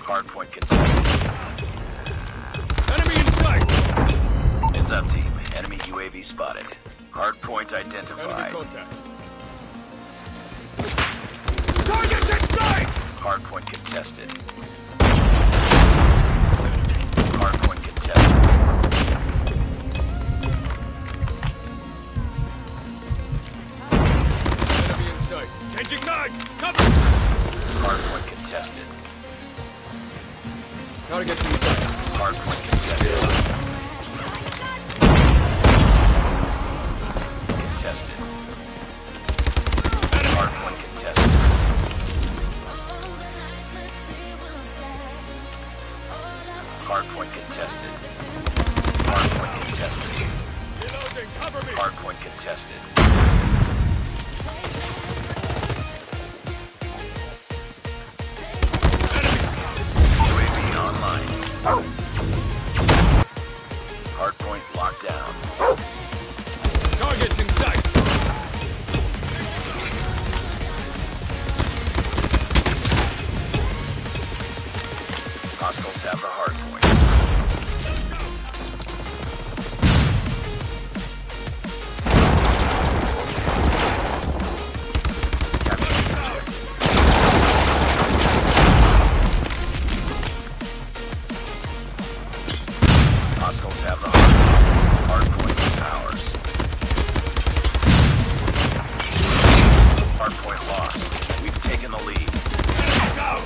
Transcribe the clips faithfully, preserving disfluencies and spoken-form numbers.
Hardpoint contested. Enemy in sight! Heads up, team. Enemy U A V spotted. Hardpoint Enemy identified. contact. Target's in sight! Hardpoint contested. Hardpoint contested. Enemy in sight. Changing mag! Cover! Hardpoint contested. Target's in sight. Hardpoint contested. Contested. Hardpoint contested. Hardpoint contested. Hardpoint contested. Reloading, cover me! Hardpoint contested. U A V online. Hardpoint locked down. Target's in sight! Hostiles have the hardpoint. Capture the objective. Hostiles have the hardpoint. Hardpoint is ours. Hardpoint lost. We've taken the lead. Go!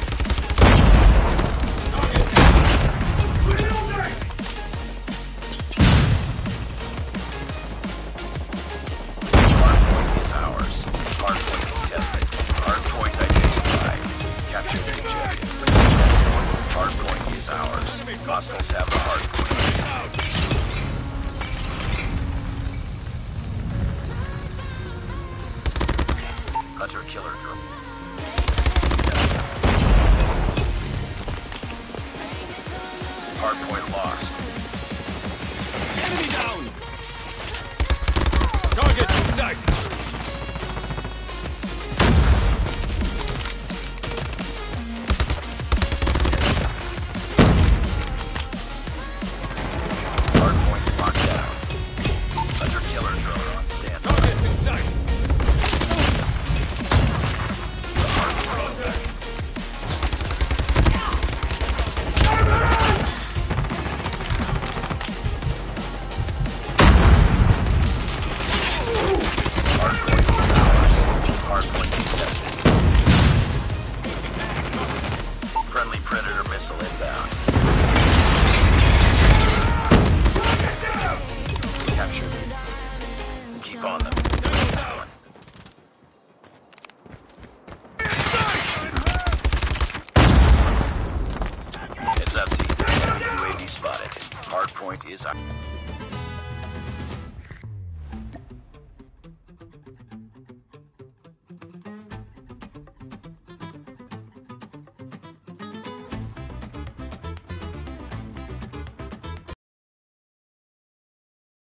Hardpoint is ours. Hardpoint contested. Hardpoint identified. Capture the objective. Contested. Hardpoint is ours. Hostiles have the hardpoint. Hunter killer drone. Hardpoint lost. Enemy down! Target's in sight! Hardpoint locked down. Hunter killer drone on standby. Target's in sight! The hardpoint. Contact! Hardpoint is ours. Hardpoint contested. Friendly Predator missile inbound. Capture them. Keep on them. This one. Heads up, team. Enemy U A V spotted. Hardpoint is ours.